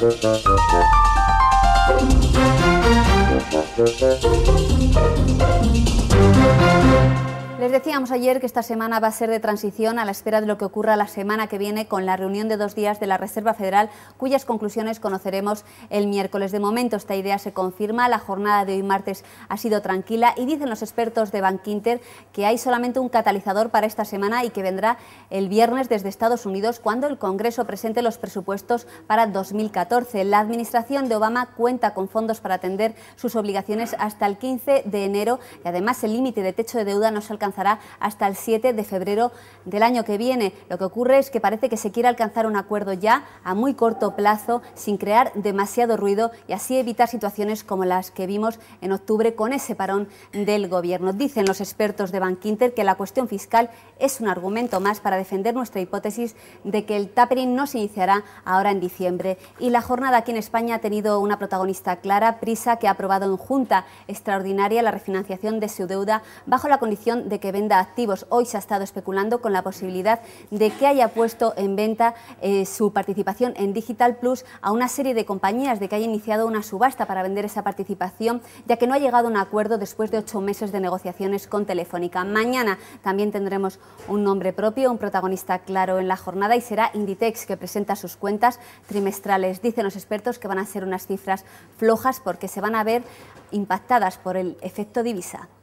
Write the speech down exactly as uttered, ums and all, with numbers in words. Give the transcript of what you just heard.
Les decíamos ayer que esta semana va a ser de transición a la espera de lo que ocurra la semana que viene con la reunión de dos días de la Reserva Federal, cuyas conclusiones conoceremos el miércoles. De momento esta idea se confirma, la jornada de hoy martes ha sido tranquila y dicen los expertos de Bankinter que hay solamente un catalizador para esta semana y que vendrá el viernes desde Estados Unidos cuando el Congreso presente los presupuestos para dos mil catorce. La administración de Obama cuenta con fondos para atender sus obligaciones hasta el quince de enero y además el límite de techo de deuda no se alcanza hasta el siete de febrero del año que viene. Lo que ocurre es que parece que se quiere alcanzar un acuerdo ya a muy corto plazo sin crear demasiado ruido y así evitar situaciones como las que vimos en octubre con ese parón del Gobierno. Dicen los expertos de Bankinter que la cuestión fiscal es un argumento más para defender nuestra hipótesis de que el tapering no se iniciará ahora en diciembre. Y la jornada aquí en España ha tenido una protagonista clara, Prisa, que ha aprobado en Junta Extraordinaria la refinanciación de su deuda bajo la condición de que venda activos. Hoy se ha estado especulando con la posibilidad de que haya puesto en venta eh, su participación en Digital Plus a una serie de compañías, de que haya iniciado una subasta para vender esa participación, ya que no ha llegado a un acuerdo después de ocho meses de negociaciones con Telefónica. Mañana también tendremos un nombre propio, un protagonista claro en la jornada y será Inditex, que presenta sus cuentas trimestrales. Dicen los expertos que van a ser unas cifras flojas porque se van a ver impactadas por el efecto divisa.